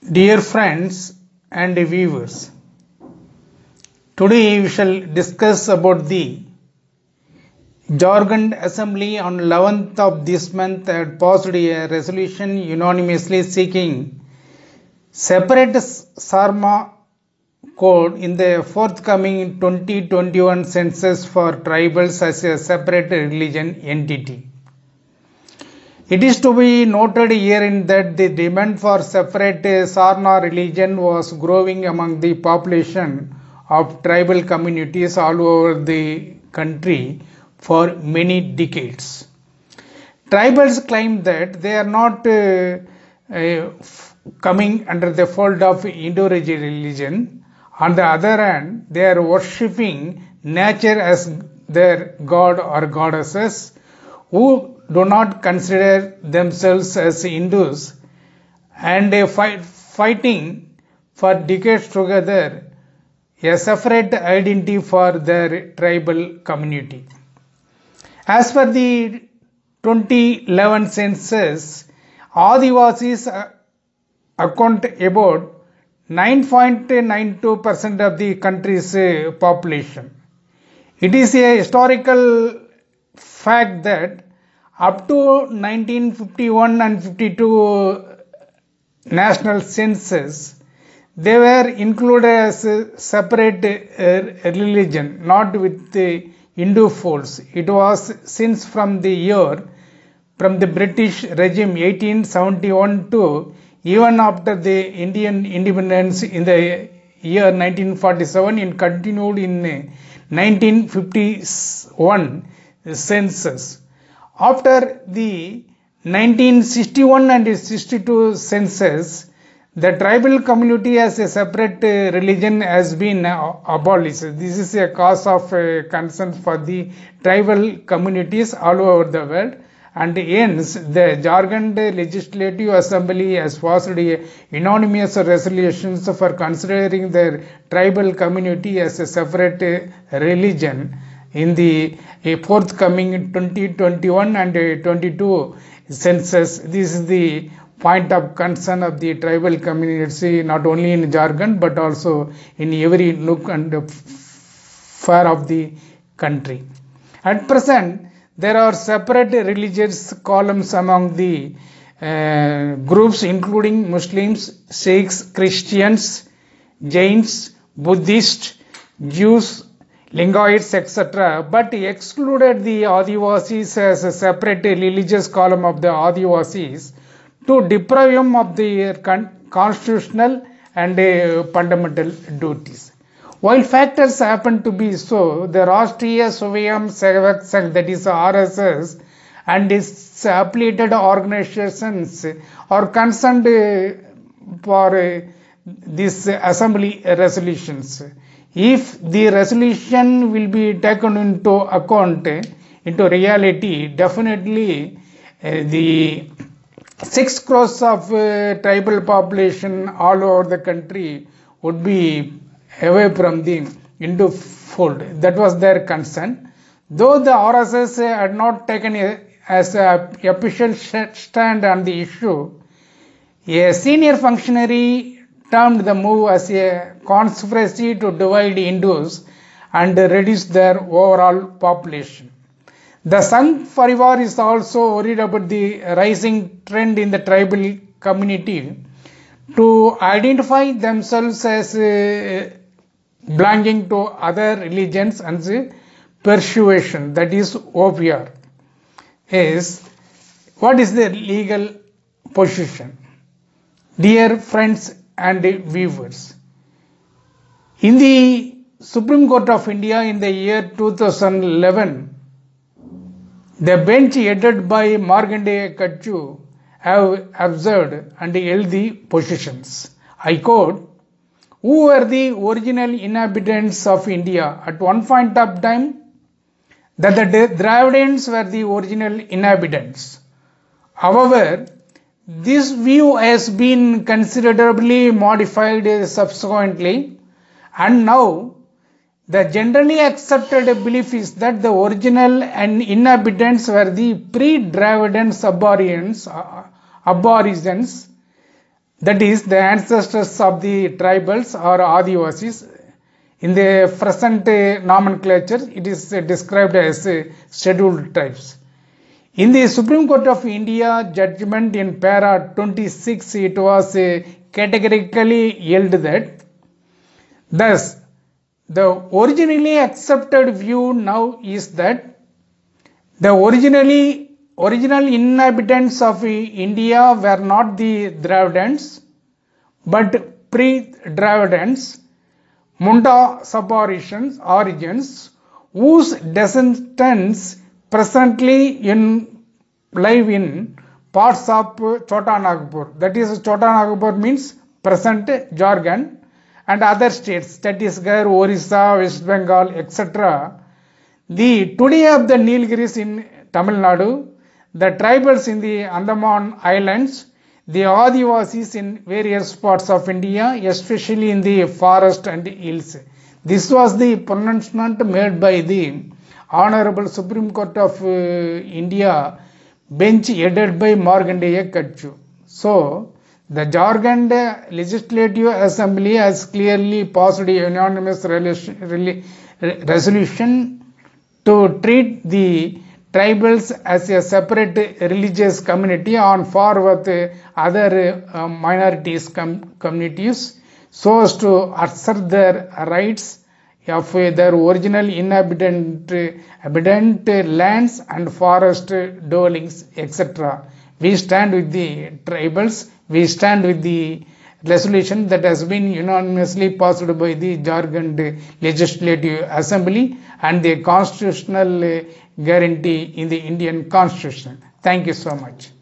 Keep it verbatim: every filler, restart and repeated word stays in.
Dear friends and viewers, today we shall discuss about the Jharkhand Assembly on eleventh of this month had passed a resolution unanimously seeking separate Sarma code in the forthcoming twenty twenty-one census for tribals as a separate religion entity. It is to be noted herein that the demand for separate Sarna religion was growing among the population of tribal communities all over the country for many decades. Tribals claim that they are not uh, uh, coming under the fold of Indo-Aryan religion. On the other hand, they are worshipping nature as their god or goddesses, who do not consider themselves as Hindus, and a fight, fighting for decades together a separate identity for their tribal community. As per the twenty eleven census, Adivasis account about nine point nine two percent of the country's population. It is a historical fact that up to nineteen fifty-one and fifty-two national census, they were included as a separate uh, religion, not with the Hindu folds. It was since from the year, from the British regime eighteen seventy-one to even after the Indian independence in the year nineteen forty-seven and continued in nineteen fifty-one census. After the nineteen sixty-one and sixty-two census, the tribal community as a separate uh, religion has been uh, abolished. This is a cause of uh, concern for the tribal communities all over the world, and hence the Jharkhand Legislative Assembly has passed a unanimous resolutions for considering their tribal community as a separate uh, religion in the uh, forthcoming twenty twenty-one and uh, twenty-two census. This is the point of concern of the tribal community, not only in Jharkhand but also in every nook and far of the country. At present, there are separate religious columns among the uh, groups including Muslims, Sikhs, Christians, Jains, Buddhists, Jews, Lingoites, et cetera, but excluded the Adivasis as a separate religious column of the Adivasis to deprive them of their constitutional and uh, fundamental duties. While factors happen to be so, the Rashtriya Swayam Sevak Sangh, that is R S S, and its affiliated organizations are concerned uh, for uh, these assembly resolutions. If the resolution will be taken into account, into reality, definitely uh, the six crores of uh, tribal population all over the country would be away from the Hindu fold. That was their concern. Though the R S S had not taken a, as a official stand on the issue, a senior functionary termed the move as a conspiracy to divide Hindus and reduce their overall population. The Sangh Parivar is also worried about the rising trend in the tribal community to identify themselves as uh, belonging to other religions and persuasion, that is O P R. Is what is the legal position? Dear friends and viewers, in the Supreme Court of India in the year two thousand eleven, the bench headed by Markandeya Katchu have observed and held the positions. I quote, who were the original inhabitants of India at one point of time? That the Dravidians were the original inhabitants. However, this view has been considerably modified subsequently, and now the generally accepted belief is that the original and inhabitants were the pre-Dravidian aborigines, aborigines that is the ancestors of the tribals or Adivasis. In the present uh, nomenclature, it is uh, described as uh, scheduled tribes. In the Supreme Court of India judgment in para twenty-six, it was uh, categorically held that thus the originally accepted view now is that the originally original inhabitants of India were not the Dravidians but pre-Dravidians, Munda subaborigines origins, whose descendants presently in live in parts of Chota Nagpur. That is, Chota Nagpur means present Jharkhand and other states, that is Gar, Orissa, West Bengal, et cetera. The today of the Nilgiris in Tamil Nadu, the tribals in the Andaman Islands, the Adivasis in various parts of India, especially in the forest and hills. This was the pronouncement made by the Honorable Supreme Court of uh, India bench headed by Markandeya Katchu. So, the Jharkhand Legislative Assembly has clearly passed a unanimous resolution to treat the tribals as a separate religious community on par with other uh, minorities com communities, so as to assert their rights of their original inhabitant inhabitant lands and forest dwellings, et cetera. We stand with the tribals. We stand with the resolution that has been unanimously passed by the Jharkhand Legislative Assembly and the constitutional guarantee in the Indian Constitution. Thank you so much.